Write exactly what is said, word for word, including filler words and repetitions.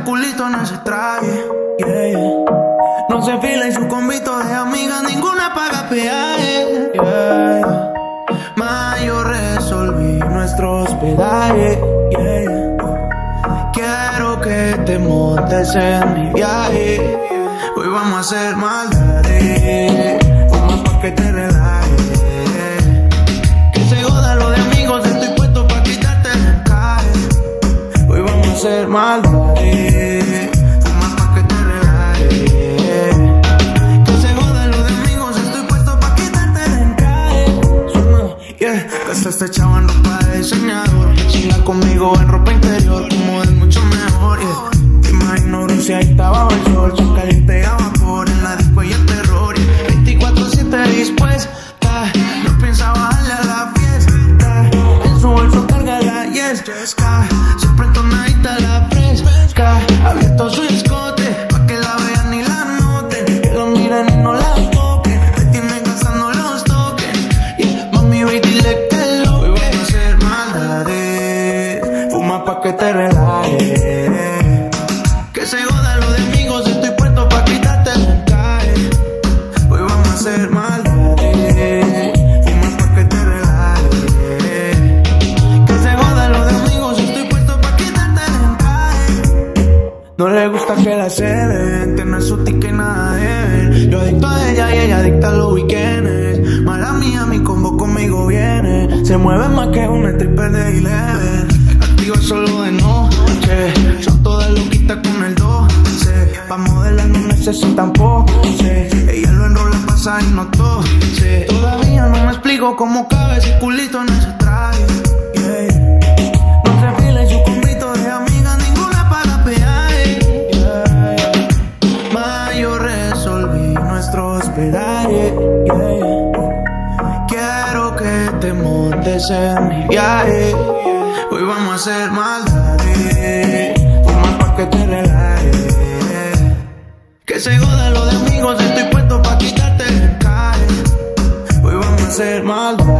culito no se trague. Yeah, yeah. No se fila y su convito de amigas, ninguna paga peaje. Yeah, yeah. Ma, yo resolví nuestro hospedaje. Yeah, yeah. Quiero que te montes en mi viaje. Hoy vamos a hacer maldades. Vamos pa' que te relajes. Que se joda lo de amigos, estoy puesto pa' quitarte el encaje. Hoy vamos a hacer maldades. Vamos pa' que te relajes. Que se joda lo de amigos, estoy puesto pa' quitarte el encaje. Suena, yeah. Gasta este chavo en ropa de diseñador. Chinga conmigo en ropa interior. Como es mucho mejor, yeah. Te imagino bronceadita bajo el sol. Son caliente a vapor en la disco y el terror, yeah. veinticuatro siete dispuesta. No piensa bajarle a la fiesta. En su bolso carga la yesca. Siempre entonadita la fresca. Abierto su escote pa' que la vean y la noten. Que la miren y no la toquen. Me tienen gastando los toques. Yeah, mami, ve y dile que lo que. Hoy vamos a hacer maldades. Fuma pa' que te relajes. Que se joda lo de amigos, estoy puesto pa' quitarte el encaje. Hoy vamos a hacer maldades. Fuma pa' que te relajes. Que se joda lo de amigos, estoy puesto pa' quitarte el encaje. No le gusta que la ceden, tiene su ticket y nada deben. Yo adicto a ella y ella adicta a los weekends. Mala mía, mi combo conmigo viene. Se mueve más que una stripper de Eleven. Activa solo de noche. Son todas loquitas con el doce. Pa' modelar no necesitan pose. Ella lo enrola, pasa y no tose. Todavía no me explico cómo cabe ese culito en ese traje. Yeah. No se fila y su convito de amigas, ninguna paga peaje. Yeah, yeah. Ma, yo resolví nuestro hospedaje. Yeah, yeah. Quiero que te montes en mi viaje. Hoy vamos a hacer maldades. Fuma pa' que te relajes. Que se joda lo de amigos, estoy puesto pa' quitarte el encaje. Hoy vamos a hacer maldades.